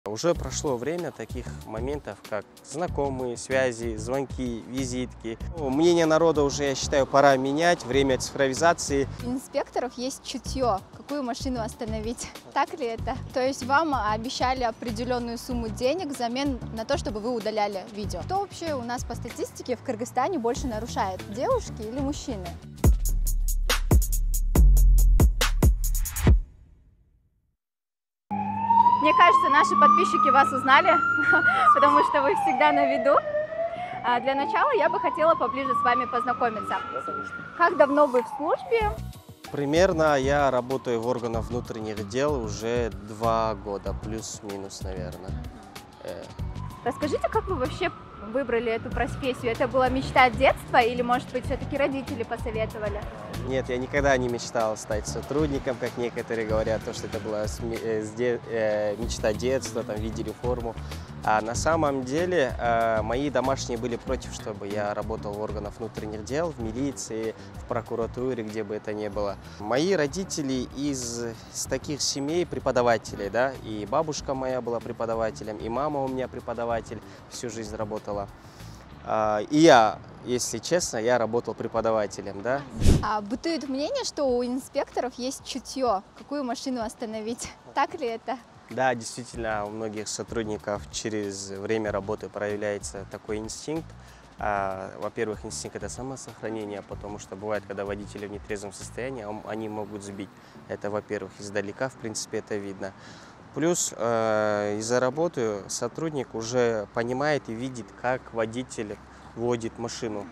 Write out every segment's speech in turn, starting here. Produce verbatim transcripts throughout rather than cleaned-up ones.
Уже прошло время таких моментов, как знакомые, связи, звонки, визитки. Ну, мнение народа уже, я считаю, пора менять, время цифровизации. У инспекторов есть чутье, какую машину остановить. Так ли это? То есть вам обещали определенную сумму денег взамен на то, чтобы вы удаляли видео. Кто вообще у нас по статистике в Кыргызстане больше нарушает, девушки или мужчины? Мне кажется, наши подписчики вас узнали, потому что вы всегда на виду. А для начала я бы хотела поближе с вами познакомиться. Как давно вы в службе? Примерно я работаю в органах внутренних дел уже два года, плюс-минус, наверное. Расскажите, как вы вообще выбрали эту профессию? Это была мечта детства или, может быть, все-таки родители посоветовали? Нет, я никогда не мечтал стать сотрудником, как некоторые говорят, то, что это была мечта детства, там видели форму. А на самом деле мои домашние были против, чтобы я работал в органах внутренних дел, в милиции, в прокуратуре, где бы это ни было. Мои родители из, из таких семей преподавателей, да, и бабушка моя была преподавателем, и мама у меня преподаватель, всю жизнь работала. И я, если честно, я работал преподавателем, да. А бытует мнение, что у инспекторов есть чутье, какую машину остановить. Так ли это? Да, действительно, у многих сотрудников через время работы проявляется такой инстинкт. Во-первых, инстинкт – это самосохранение, потому что бывает, когда водители в нетрезвом состоянии, они могут сбить. Это, во-первых, издалека, в принципе, это видно. Плюс э, из-за работы сотрудник уже понимает и видит, как водитель водит машину,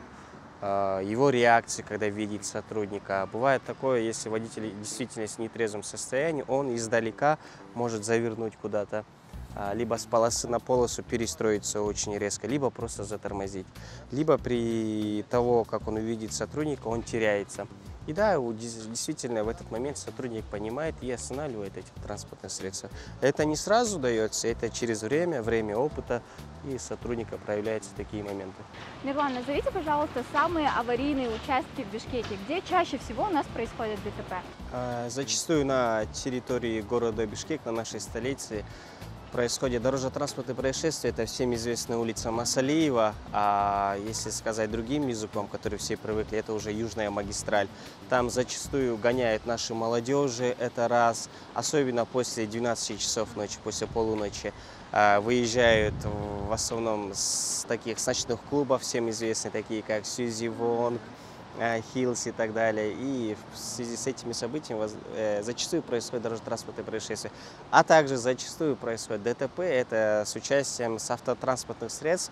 э, его реакции, когда видит сотрудника. Бывает такое, если водитель действительно в нетрезвом состоянии, он издалека может завернуть куда-то, э, либо с полосы на полосу перестроиться очень резко, либо просто затормозить. Либо при того, как он увидит сотрудника, он теряется. И да, действительно, в этот момент сотрудник понимает и останавливает эти транспортные средства. Это не сразу дается, это через время, время опыта, и сотрудника проявляются такие моменты. Мирлан, назовите, пожалуйста, самые аварийные участки в Бишкеке, где чаще всего у нас происходит ДТП? Зачастую на территории города Бишкек, на нашей столице, происходит дорожно-транспортные происшествия. Это всем известная улица Масалиева, а если сказать другим языком, который все привыкли, это уже Южная магистраль. Там зачастую гоняют наши молодежи, это раз, особенно после двенадцати часов ночи, после полуночи. Выезжают в основном с таких с ночных клубов, всем известные, такие как Сьюзи Вонг, Хиллс и так далее. И в связи с этими событиями зачастую происходит дорожно-транспортные происшествия. А также зачастую происходит ДТП, это с участием с автотранспортных средств,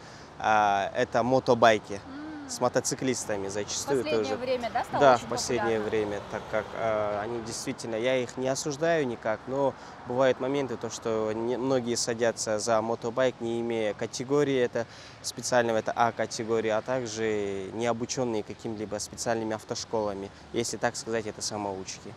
это мотобайки. С мотоциклистами зачастую тоже. В последнее тоже. время, да, стало Да, очень в последнее популярно? время, так как э, они действительно, я их не осуждаю никак, но бывают моменты, то, что не, многие садятся за мотобайк, не имея категории, это специального, это А-категории, а также не обученные какими-либо специальными автошколами, если так сказать, это самоучки.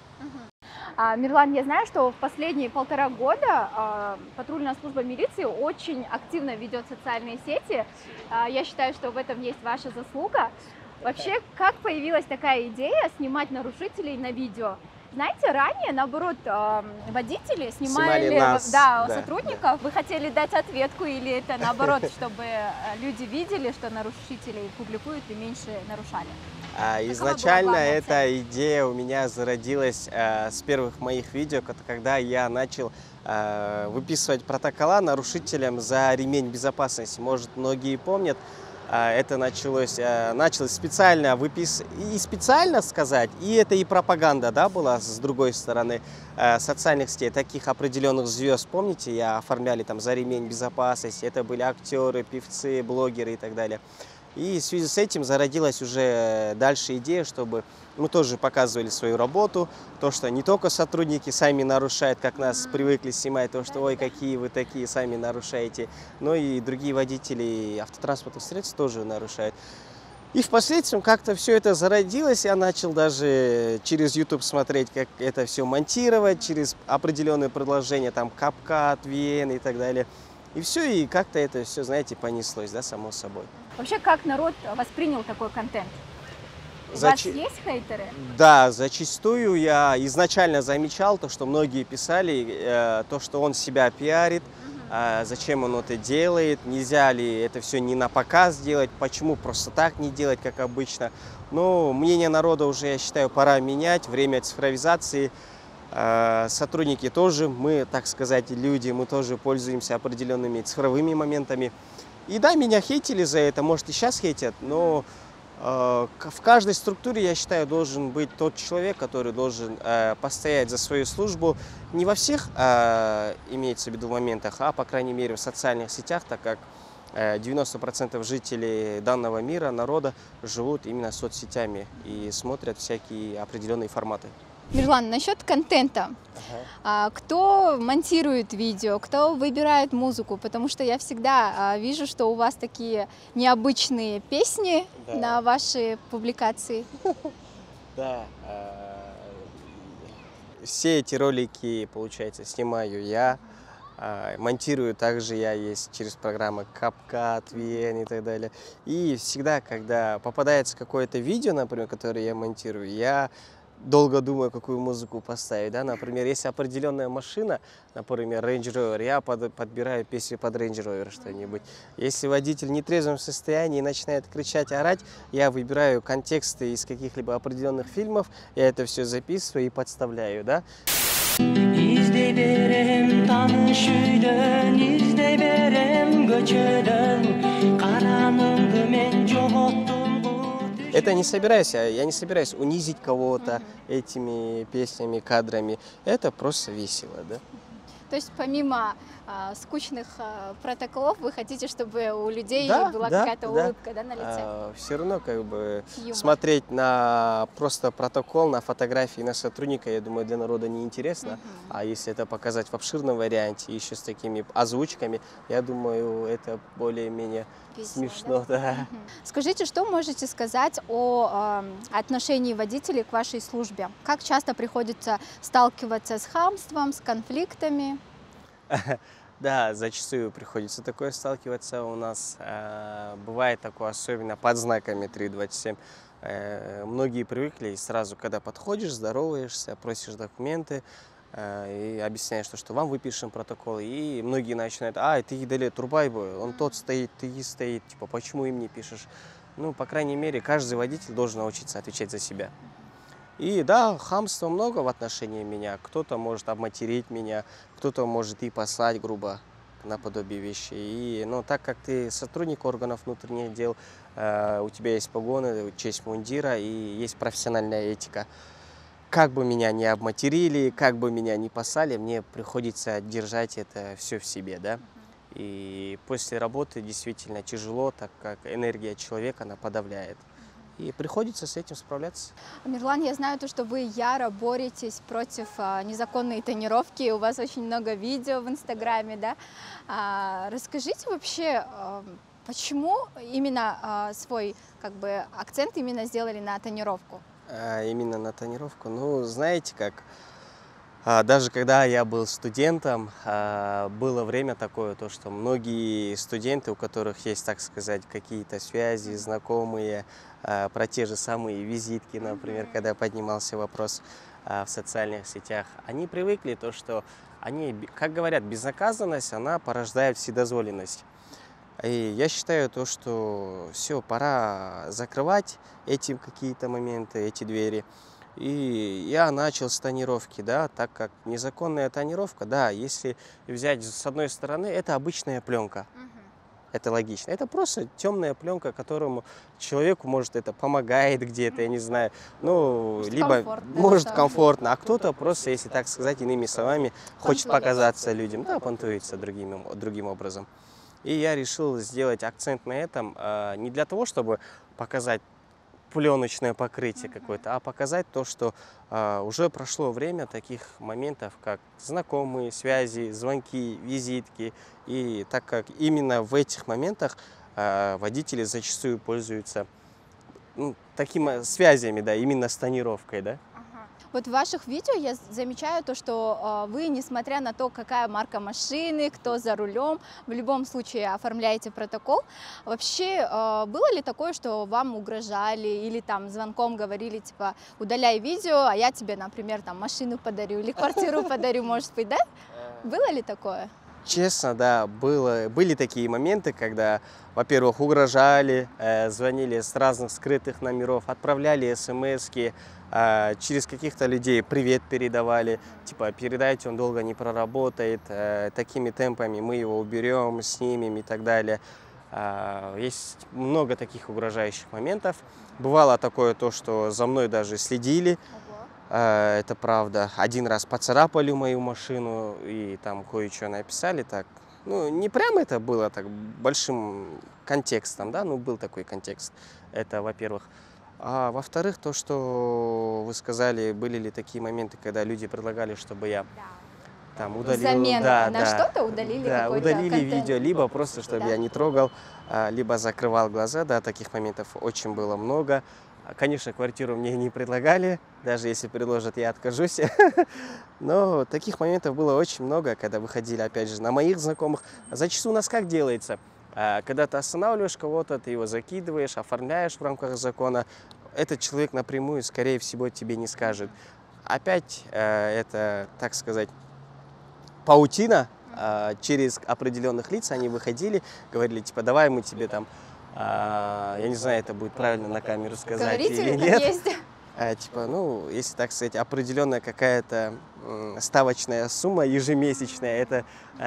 А, Мирлан, я знаю, что в последние полтора года а, патрульная служба милиции очень активно ведет социальные сети. А, я считаю, что в этом есть ваша заслуга. Вообще, как появилась такая идея снимать нарушителей на видео? Знаете, ранее, наоборот, водители снимали, снимали нас, да, да, сотрудников. Да. Вы хотели дать ответку или это наоборот, чтобы люди видели, что нарушителей публикуют и меньше нарушали? А, изначально эта идея у меня зародилась а, с первых моих видео, когда я начал а, выписывать протокола нарушителям за ремень безопасности. Может, многие помнят, а, это началось, а, началось специально выписывать, и специально сказать, и это и пропаганда, да, была с другой стороны а, социальных сетей, таких определенных звезд, помните, я оформляли там за ремень безопасности, это были актеры, певцы, блогеры и так далее. И в связи с этим зародилась уже дальше идея, чтобы мы тоже показывали свою работу, то, что не только сотрудники сами нарушают, как нас привыкли снимать, то, что ой, какие вы такие, сами нарушаете, но и другие водители автотранспортных средств тоже нарушают. И впоследствии как-то все это зародилось, я начал даже через YouTube смотреть, как это все монтировать, через определенные предложения, там, CapCut, ви эн и так далее. И все, и как-то это все, знаете, понеслось, да, само собой. Вообще, как народ воспринял такой контент? У Зач... вас есть хейтеры? Да, зачастую я изначально замечал то, что многие писали, э, то, что он себя пиарит, а, зачем он это делает, нельзя ли это все не на показ делать, почему просто так не делать, как обычно. Но мнение народа уже, я считаю, пора менять, время цифровизации. А, сотрудники тоже, мы, так сказать, люди, мы тоже пользуемся определенными цифровыми моментами. И да, меня хейтили за это, может и сейчас хейтят, но э, в каждой структуре, я считаю, должен быть тот человек, который должен э, постоять за свою службу. Не во всех, э, имеется в виду, моментах, а, по крайней мере, в социальных сетях, так как э, девяносто процентов жителей данного мира, народа, живут именно соцсетями и смотрят всякие определенные форматы. Мирлан, насчет контента. Ага. А, кто монтирует видео, кто выбирает музыку? Потому что я всегда а, вижу, что у вас такие необычные песни Да. на ваши публикации. Да. Все эти ролики, получается, снимаю я, а, монтирую также я, есть через программы CapCut, ви эн и так далее. И всегда, когда попадается какое-то видео, например, которое я монтирую, я долго думаю, какую музыку поставить, да, например, если определенная машина, например, Range Rover, я под, подбираю песню под Range Rover что-нибудь. Если водитель в нетрезвом состоянии и начинает кричать, орать, я выбираю контексты из каких-либо определенных фильмов, я это все записываю и подставляю, да. İzley berem tanış üydön, izley berem göçödön, karanımdı men jogottum bu düş- Это не собираюсь, я я не собираюсь унизить кого-то этими песнями, кадрами. Это просто весело, да. То есть помимо а, скучных а, протоколов, вы хотите, чтобы у людей Да, была да, какая-то да. улыбка, да, на лице? все равно как бы Юмор. смотреть на просто протокол, на фотографии, на сотрудника, я думаю, для народа неинтересно. А если это показать в обширном варианте, еще с такими озвучками, я думаю, это более-менее Весело, смешно, да. Мгм. Скажите, что можете сказать о э, отношении водителей к вашей службе? Как часто приходится сталкиваться с хамством, с конфликтами? Да, зачастую приходится такое сталкиваться. У нас э, бывает такое, особенно под знаками три двадцать семь. Э, многие привыкли и сразу, когда подходишь, здороваешься, просишь документы э, и объясняешь, что, что вам выпишем протокол. И многие начинают: а, ты Идалет Турбайбу, он тот стоит, ты и стоит, типа, почему им не пишешь? Ну, по крайней мере, каждый водитель должен научиться отвечать за себя. И да, хамства много в отношении меня. Кто-то может обматерить меня, кто-то может и послать грубо, наподобие вещи. И, но так как ты сотрудник органов внутренних дел, э, у тебя есть погоны, честь мундира и есть профессиональная этика. Как бы меня не обматерили, как бы меня не послали, мне приходится держать это все в себе, да. И после работы действительно тяжело, так как энергия человека, она подавляет. И приходится с этим справляться. Мирлан, я знаю, то, что вы яро боретесь против а, незаконной тонировки. У вас очень много видео в Инстаграме, да? А, расскажите вообще, а, почему именно а, свой как бы акцент именно сделали на тонировку? А, именно на тонировку. Ну, знаете как, а, даже когда я был студентом, а, было время такое, то, что многие студенты, у которых есть, так сказать, какие-то связи, знакомые, а, про те же самые визитки, например, когда поднимался вопрос а, в социальных сетях, они привыкли то, что они, как говорят, безнаказанность, она порождает вседозволенность. И я считаю то, что все, пора закрывать этим какие-то моменты, эти двери. И я начал с тонировки, да, так как незаконная тонировка, да, если взять с одной стороны, это обычная пленка. Это логично. Это просто темная пленка, которому человеку, может, это помогает где-то, я не знаю. Ну, Может, либо комфортно, может да. комфортно, а кто-то просто, если так сказать, иными словами, хочет Понтуется. показаться людям, да, понтуется другим, другим образом. И я решил сделать акцент на этом а, не для того, чтобы показать пленочное покрытие какое-то, а показать то, что а, уже прошло время таких моментов, как знакомые, связи, звонки, визитки. И так как именно в этих моментах а, водители зачастую пользуются ну, такими связями, да, именно с тонировкой, да. Вот в ваших видео я замечаю то, что э, вы, несмотря на то, какая марка машины, кто за рулем, в любом случае оформляете протокол. Вообще, э, было ли такое, что вам угрожали или там звонком говорили, типа, удаляй видео, а я тебе, например, там машину подарю или квартиру подарю, может быть, да? Было ли такое? честно, да, было, были такие моменты, когда, во-первых, угрожали, э, звонили с разных скрытых номеров, отправляли смски, э, через каких-то людей привет передавали, типа передайте, он долго не проработает, э, такими темпами мы его уберем, снимем и так далее. Э, есть много таких угрожающих моментов. Бывало такое то, что за мной даже следили. Это правда. Один раз поцарапали мою машину и там кое-что написали так. Ну, не прямо это было так большим контекстом, да, ну, был такой контекст. Это, во-первых. А во-вторых, то, что вы сказали, были ли такие моменты, когда люди предлагали, чтобы я там удалил. Взамен да, на да, что-то удалили да, какой-то удалили контент. видео, либо просто, чтобы Да. я не трогал, либо закрывал глаза, да, таких моментов очень было много. Конечно, квартиру мне не предлагали, даже если предложат, я откажусь. Но таких моментов было очень много, когда выходили, опять же, на моих знакомых. Зачастую у нас как делается? Когда ты останавливаешь кого-то, ты его закидываешь, оформляешь в рамках закона, этот человек напрямую, скорее всего, тебе не скажет. Опять это, так сказать, паутина. Через определенных лиц они выходили, говорили, типа, давай мы тебе там... А, я не знаю, это будет правильно на камеру сказать. Говорите, или нет. Есть. А, типа, ну, если так сказать, определенная какая-то ставочная сумма ежемесячная, это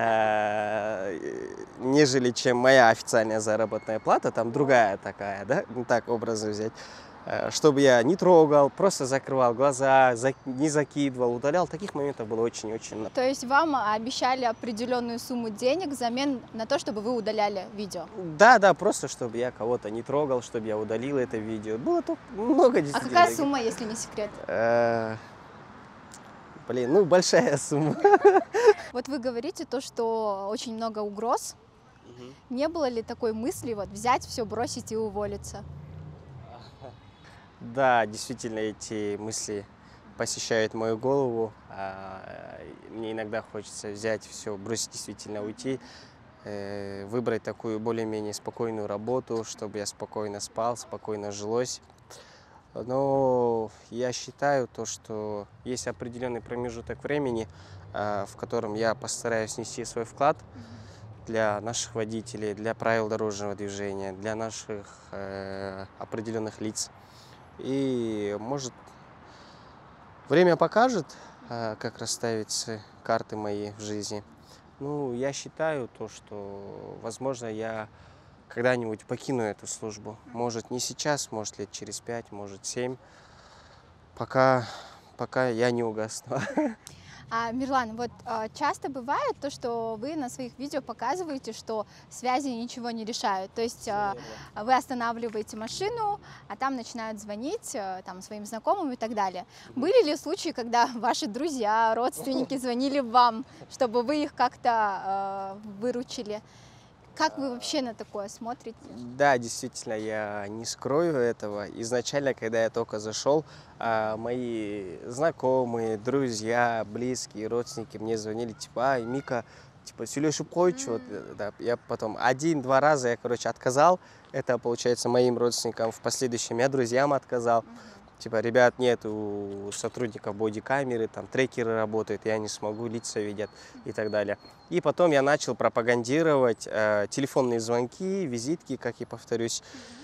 а, нежели чем моя официальная заработная плата, там другая такая, да, ну так образно взять. Чтобы я не трогал, просто закрывал глаза, не закидывал, удалял. Таких моментов было очень-очень много. То есть вам обещали определенную сумму денег взамен на то, чтобы вы удаляли видео? Да, да, просто чтобы я кого-то не трогал, чтобы я удалил это видео. Было тут много действительно. А какая сумма, если не секрет? Э, Блин, ну большая сумма. Вот вы говорите то, что очень много угроз. Не было ли такой мысли вот взять все, бросить и уволиться? Да, действительно, эти мысли посещают мою голову. Мне иногда хочется взять все, бросить, действительно уйти, выбрать такую более-менее спокойную работу, чтобы я спокойно спал, спокойно жилось. Но я считаю то, что есть определенный промежуток времени, в котором я постараюсь внести свой вклад для наших водителей, для правил дорожного движения, для наших определенных лиц. И, может, время покажет, как расставить карты мои в жизни. Ну, я считаю то, что, возможно, я когда-нибудь покину эту службу. Может, не сейчас, может, лет через пять, может, семь. Пока, пока я не угасну. А, Мирлан, вот а, часто бывает то, что вы на своих видео показываете, что связи ничего не решают. То есть а, вы останавливаете машину, а там начинают звонить а, там, своим знакомым и так далее. Были ли случаи, когда ваши друзья, родственники звонили вам, чтобы вы их как-то а, выручили? Как вы вообще на такое смотрите? Да, действительно, я не скрою этого. Изначально, когда я только зашел, мои знакомые, друзья, близкие, родственники мне звонили, типа, ай, Мика, типа, сөйлешіп қойшы. Mm-hmm. Да, я потом один-два раза я, короче, отказал. Это, получается, моим родственникам. В последующем я друзьям отказал. Mm-hmm. Типа, ребят, нет у сотрудников бодикамеры, там трекеры работают, я не смогу, лица видят и так далее. И потом я начал пропагандировать э, телефонные звонки, визитки, как я повторюсь.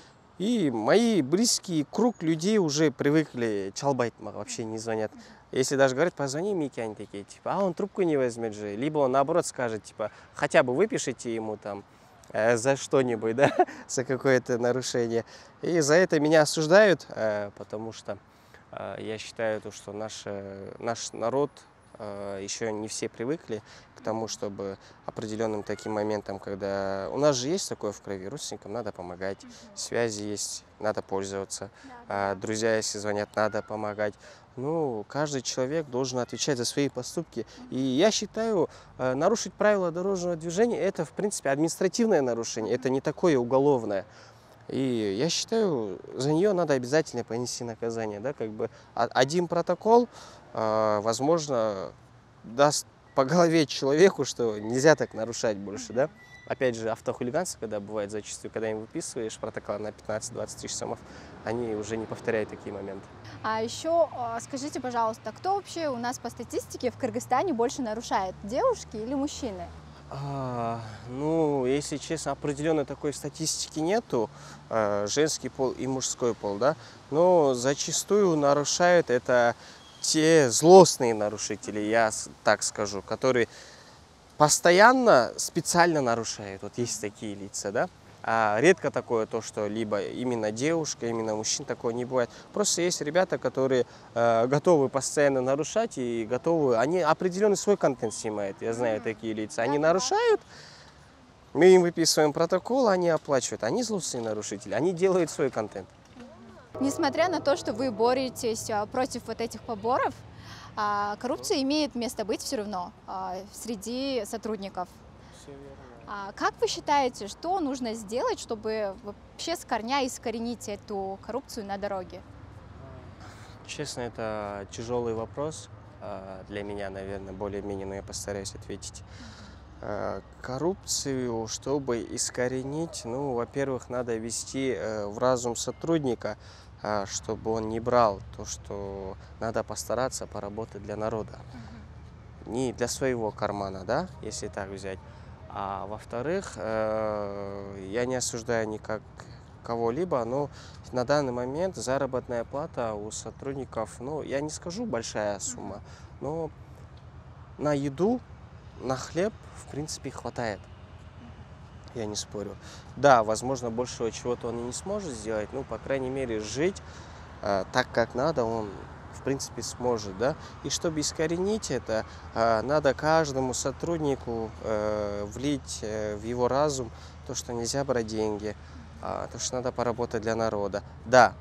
И мои близкие, круг людей уже привыкли, чалбайт вообще не звонят. Если даже говорят, позвони Мике, они такие, типа, а он трубку не возьмет же. Либо он наоборот скажет, типа, хотя бы выпишите ему там за что-нибудь, да, за какое-то нарушение. И за это меня осуждают, потому что я считаю, что наш, наш народ еще не все привыкли к тому, чтобы определенным таким моментом, когда у нас же есть такое в крови, родственникам надо помогать, связи есть, надо пользоваться, друзья, если звонят, надо помогать. Ну, каждый человек должен отвечать за свои поступки. И я считаю, нарушить правила дорожного движения – это, в принципе, административное нарушение, это не такое уголовное. И я считаю, за нее надо обязательно понести наказание. Да? Как бы один протокол, возможно, даст по голове человеку, что нельзя так нарушать больше. Да? Опять же, автохулиганцы, когда бывает зачастую, когда им выписываешь протокол на пятнадцать-двадцать тысяч сомов, они уже не повторяют такие моменты. А еще скажите, пожалуйста, кто вообще у нас по статистике в Кыргызстане больше нарушает, девушки или мужчины? А, ну, если честно, определенной такой статистики нету, э, женский пол и мужской пол, да, но зачастую нарушают это те злостные нарушители, я с- так скажу, которые постоянно специально нарушают. Вот есть такие лица, да. А редко такое то, что либо именно девушка, именно мужчин, такое не бывает. Просто есть ребята, которые э, готовы постоянно нарушать и готовы, они определенный свой контент снимают. Я знаю такие лица. Они нарушают, мы им выписываем протокол, они оплачивают. Они злостные нарушители, они делают свой контент. Несмотря на то, что вы боретесь а, против вот этих поборов, а, коррупция имеет место быть все равно а, среди сотрудников. А как вы считаете, что нужно сделать, чтобы вообще с корня искоренить эту коррупцию на дороге? Честно, это тяжелый вопрос э, для меня, наверное, более-менее, но я постараюсь ответить. Э, Коррупцию, чтобы искоренить, ну, во-первых, надо ввести э, в разум сотрудника, э, чтобы он не брал то, что надо постараться поработать для народа. Не для своего кармана, да, если так взять. А во-вторых, э, я не осуждаю никак кого-либо, но на данный момент заработная плата у сотрудников, ну, я не скажу большая сумма, но на еду, на хлеб, в принципе, хватает. Я не спорю. Да, возможно, большего чего-то он и не сможет сделать, ну, по крайней мере, жить э, так, как надо, он, в принципе, сможет, да. И чтобы искоренить это, э, надо каждому сотруднику э, влить э, в его разум то, что нельзя брать деньги, а, то, что надо поработать для народа. Да,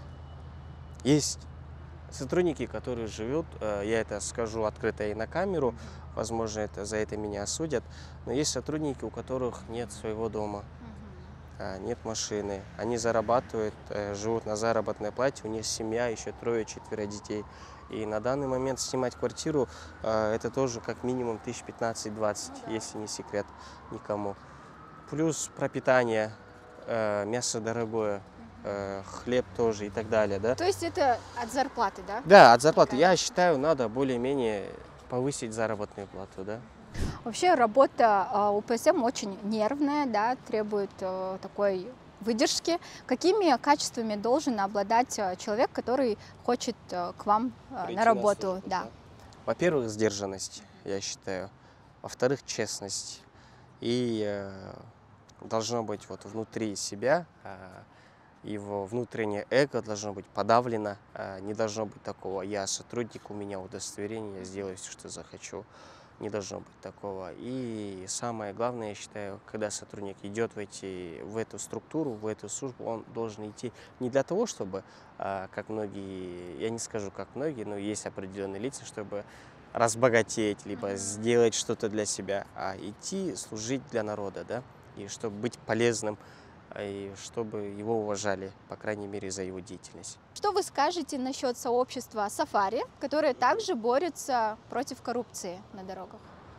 есть сотрудники, которые живут, э, я это скажу открыто и на камеру, возможно, это, за это меня осудят, но есть сотрудники, у которых нет своего дома. А, нет машины, они зарабатывают, э, живут на заработной плате, у них семья, еще трое-четверо детей. И на данный момент снимать квартиру, э, это тоже как минимум тысяч пятнадцать-двадцать, если не секрет никому. Плюс пропитание, э, мясо дорогое, э, хлеб тоже и так далее, да? То есть это от зарплаты, да? Да, от зарплаты. Такая. Я считаю, надо более-менее повысить заработную плату, да? Вообще работа а, у П С М очень нервная, да, требует а, такой выдержки. Какими качествами должен обладать а, человек, который хочет а, к вам а, Прийти на работу? службу, Да. Во-первых, сдержанность, я считаю. Во-вторых, честность. И э, должно быть вот внутри себя, э, его внутреннее эго должно быть подавлено. Э, не должно быть такого: я сотрудник, у меня удостоверение, я сделаю все, что захочу. Не должно быть такого. И самое главное, я считаю, когда сотрудник идет в, эти, в эту структуру, в эту службу, он должен идти не для того, чтобы, а, как многие, я не скажу как многие, но есть определенные лица, чтобы разбогатеть, либо сделать что-то для себя, а идти служить для народа, да, и чтобы быть полезным, и чтобы его уважали, по крайней мере, за его деятельность. Что вы скажете насчет сообщества Сафари, которое также борется против коррупции на дорогах?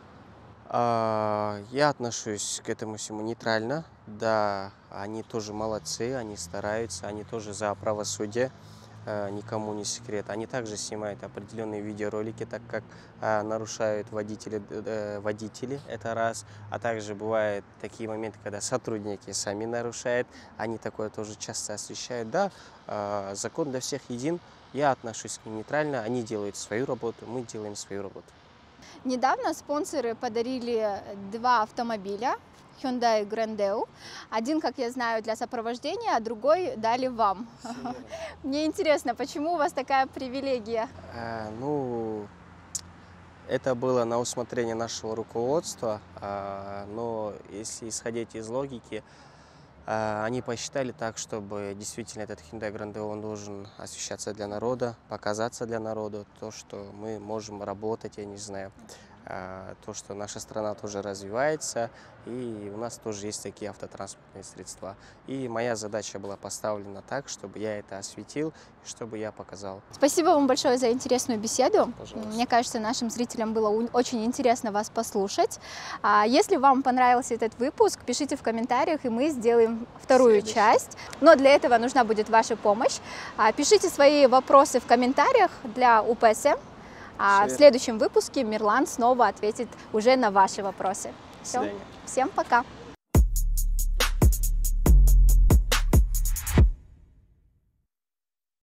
А, Я отношусь к этому всему нейтрально. Да, они тоже молодцы, они стараются, они тоже за правосудие, э, никому не секрет. Они также снимают определенные видеоролики, так как а, нарушают водители, э, водители, это раз. А также бывают такие моменты, когда сотрудники сами нарушают, они такое тоже часто освещают. Да, э, закон для всех един, я отношусь к ним нейтрально, они делают свою работу, мы делаем свою работу. Недавно спонсоры подарили два автомобиля Hyundai Grandeo. Один, как я знаю, для сопровождения, а другой дали вам. Мне интересно, почему у вас такая привилегия? А, ну, это было на усмотрение нашего руководства, а, но если исходить из логики, а, они посчитали так, чтобы действительно этот Hyundai Grandeo, он должен освещаться для народа, показаться для народа, то, что мы можем работать, я не знаю, а, то, что наша страна тоже развивается, и у нас тоже есть такие автотранспортные средства. И моя задача была поставлена так, чтобы я это осветил, и чтобы я показал. Спасибо вам большое за интересную беседу. Пожалуйста. Мне кажется, нашим зрителям было у- очень интересно вас послушать. А Если вам понравился этот выпуск, пишите в комментариях, и мы сделаем вторую Следующий. часть. Но для этого нужна будет ваша помощь. А, Пишите свои вопросы в комментариях для У П С М. А в Всё. следующем выпуске Мирлан снова ответит уже на ваши вопросы. свидания. Всем пока.